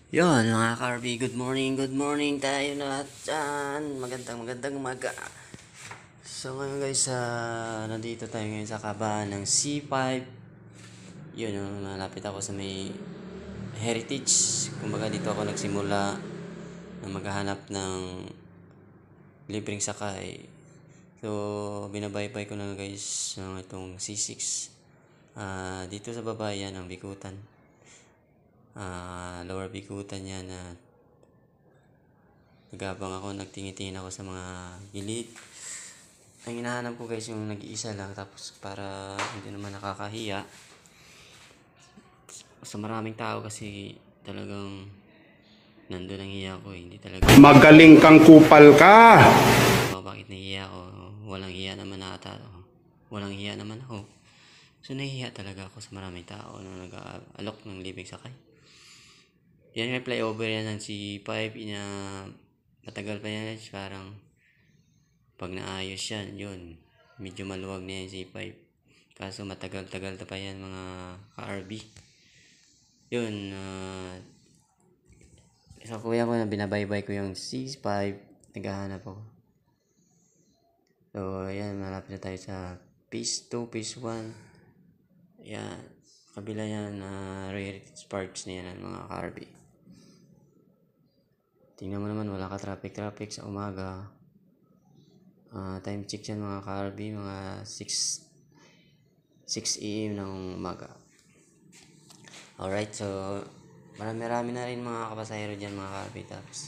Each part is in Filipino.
Yon mga ka-RB, good morning tayo lahat dyan. Magandang umaga. So ngayon guys, nandito tayo ngayon sa kabahan ng C5. Yun, malapit ako sa may heritage. Kumbaga dito ako nagsimula na maghahanap ng libreng sakay. So, binabaybay ko na guys itong C6. Dito sa baba yan ang Bikutan. Lower Bikutan yan na nagabang ako, nagtingin-tingin ako sa mga gilid. Ang hinahanap ko guys yung nag-iisa lang, tapos para hindi naman nakakahiya sa maraming tao kasi talagang nandun ang hiya ko, hindi talaga Magaling kang kupal ka. bakit nahiya ako. Walang hiya naman ata ako. Walang hiya naman ako. So nahihiya talaga ako sa maraming tao na nag-aalok ng libing sakay. Yan may flyover yan ng C5 na matagal pa yan, parang pag naayos yan, yun, medyo maluwag na yan C5. Kaso matagal-tagal pa yan mga ka-RB. Yun, sa kuya ko na binabaybay ko yung C5, naghahanap ako. So, ayan, malapit na tayo sa phase 2, phase 1. Ayan, kabila yan, Heritage Parks na yan mga ka-RB. Tingnan mo naman, wala ka traffic sa umaga. Time check yan mga ka-RB, mga 6 AM ng umaga. Alright, so marami na rin mga kapasahero dyan mga ka-RB. Tapos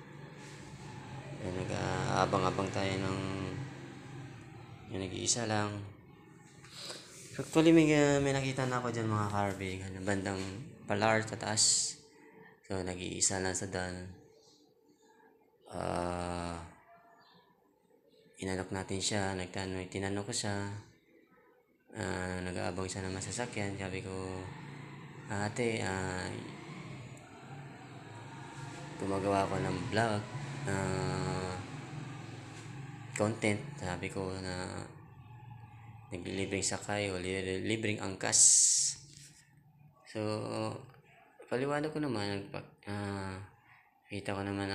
nag-aabang-abang tayo ng yung nag-iisa lang. Actually may nakita na ako dyan mga ka-RB, bandang Palar sa taas. So nag-iisa lang sa dan. Inalok natin siya, tinanong ko siya. Nag-aabang siya ng masasakyan. Sabi ko, ate, gumagawa ko ng vlog, content. Sabi ko na naglilibreng sakay o libreng angkas. So, paliwanag ko naman, kita ko naman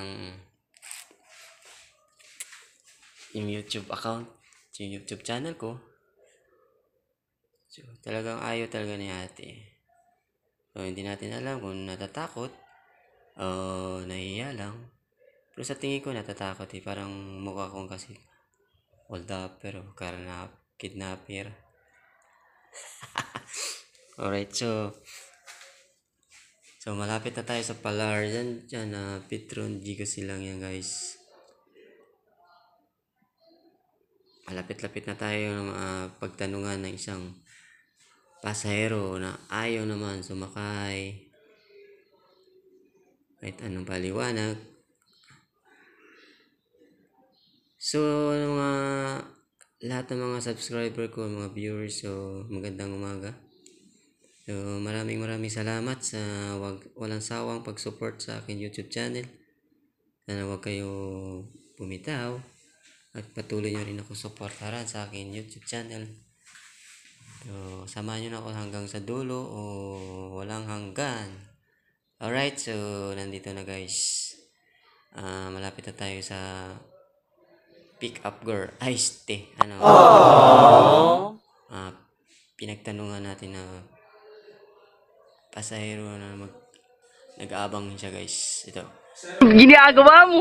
yung YouTube account, yung YouTube channel ko. So, talagang ayaw talaga ni ate. So, hindi natin alam kung natatakot o nahihiya lang. Pero sa tingin ko natatakot parang mukha kong kasi hold up pero kidnapper. Alright, so malapit na tayo sa Palar. Dyan na Petron Giga silang yan guys. Malapit-lapit na tayo ng pagtanungan ng isang pasahero na ayaw naman sumakay. Kahit anong paliwanag. So, lahat ng mga subscriber ko, mga viewers, so magandang umaga. So, maraming salamat sa walang sawang pag-support sa akin YouTube channel. Sana huwag kayo bumitaw at patuloy nyo rin ako supportaran sa akin YouTube channel. So, samahan nyo na ako hanggang sa dulo o walang hanggan. Alright, so nandito na guys. Malapit na tayo sa Pick Up Girl Iced Tea. Pinagtanungan natin na pasahero na nag-aabang siya guys. Ito. Ginagawa mo.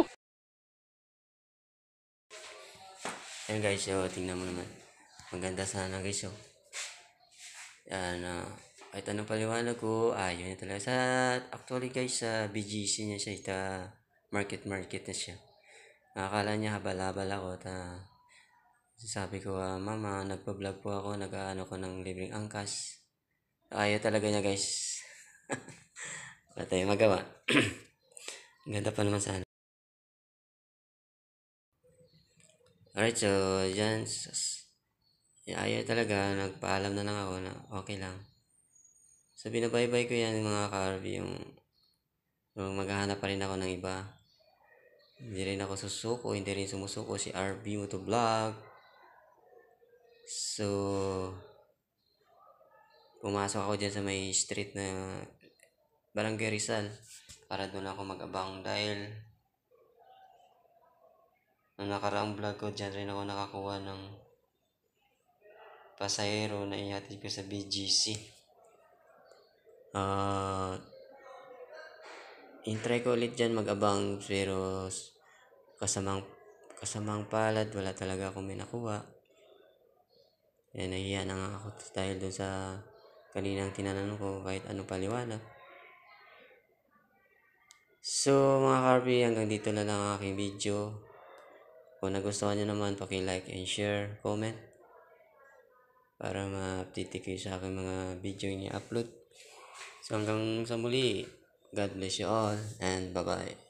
Ayan guys, so tingnan mo naman. Maganda sana guys, so. Yan, kahit anong paliwanag ko, yun na talaga. Actually guys, sa BGC niya siya, market na siya. Akala niya habal-habal ako, sabi ko, mama, nagpa-vlog po ako, nag-aano ko ng libreng angkas. Ayaw talaga niya guys. Wala tayong magawa. Ganda pa naman sana. Alright, so yan. Ayaw talaga, nagpaalam na lang ako na okay lang. So binabaybay ko yan mga ka-RV, yung maghahanap pa rin ako ng iba. Hindi rin ako susuko, hindi rin sumusuko si RB Motovlog. So, pumasok ako dyan sa may street na Barangay Rizal. para doon ako mag-abang dahil nung nakaraang vlog ko dyan rin ako nakakuha ng pasahero na ihatid ko sa BGC. Intry ko ulit dyan mag-abang pero kasamang palad wala talaga akong may nakuha. Nahiya na nga ako dahil doon sa kaninang tinanong ko kahit ano paliwanag. So mga Carby, hanggang dito na lang ang aking video. Kung nagustuhan nyo naman, paki-like and share, comment para ma-update kayo sa aking mga video niya upload. So hanggang sa muli, God bless you all and bye-bye.